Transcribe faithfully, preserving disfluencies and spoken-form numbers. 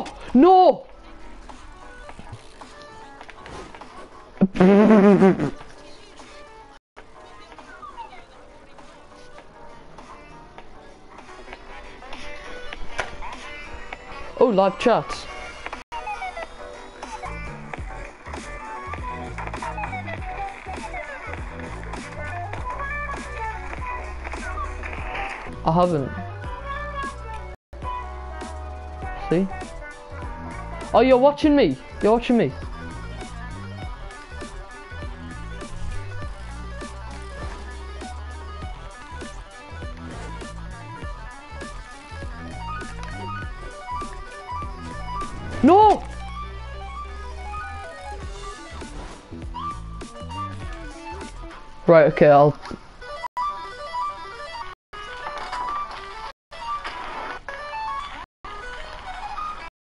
No! No! Oh, live chat. I haven't. See? Oh, you're watching me. You're watching me. No! Right, okay, I'll